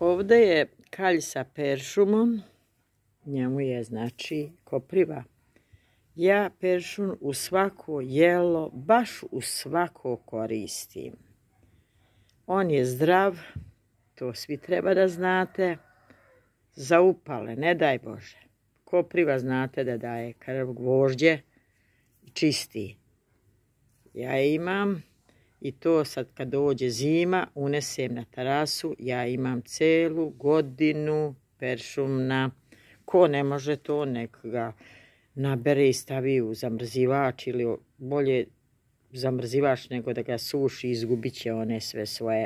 Ovdje je kalj sa peršumom, njemu je znači kopriva. Ja peršun u svako jelo, baš u svako koristim. On je zdrav, to svi treba da znate, za upale, ne daj Bože. Kopriva znate da daje krv, gvožđe i čisti. Ja imam i to sad kad dođe zima, unesem na terasu, ja imam celu godinu peršumna. Ko ne može to, nek ga nabere i stavi u zamrzivač ili bolje zamrzivač nego da ga suši, izgubit će one sve svoje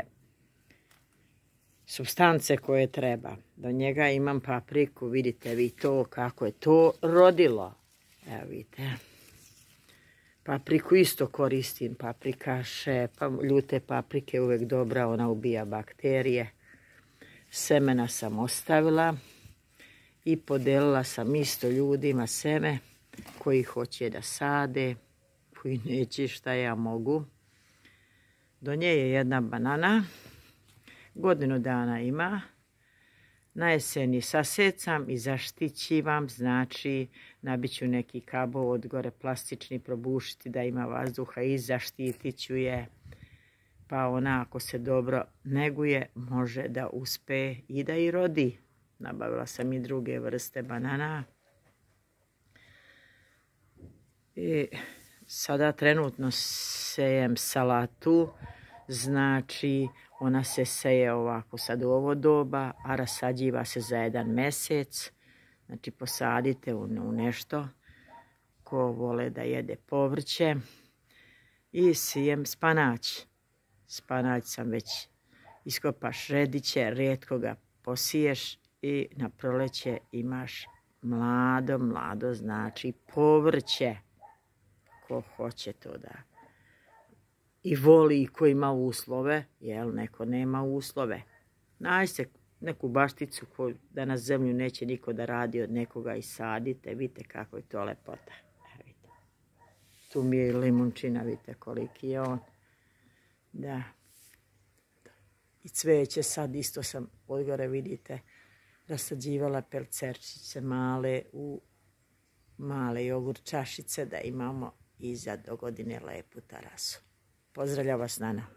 supstance koje treba. Do njega imam papriku, vidite vi to kako je to rodilo. Evo vidite. Papriku isto koristim, paprikaše, ljute paprike uvijek dobra, ona ubija bakterije. Semena sam ostavila i podelila sam isto ljudima seme koji hoće da sade, koji neće šta ja mogu. Do nje je jedna banana, godinu dana ima. Na jeseni sasecam i zaštićivam, znači nabit ću neki kabovod gore plastični, probušiti da ima vazduha i zaštitit ću je. Pa ona ako se dobro neguje može da uspe i da i rodi. Nabavila sam i druge vrste banana. I sada trenutno sejem salatu, znači ona se seje ovako sad u ovo doba, a rasađiva se za 1 mjesec. Znači posadite u nešto ko vole da jede povrće. I sijem spanać. Spanać sam već iskopaš rediće, rijetko ga posiješ i na proleće imaš mlado znači povrće. Ko hoće to da i voli i ko ima uslove, jel neko nema uslove. Nađite neku bašticu da na zemlju neće niko da radi od nekoga i sadite, vidite kako je to lepota. Vidite. Tu mi je i limunčina, vidite koliki je on. Da. I cveće sad isto sam odgore, vidite, rasađivala pelcerčiće male u male jogurt čašice da imamo i za dogodine lepu terasu. Pozdravljam vas, Nana.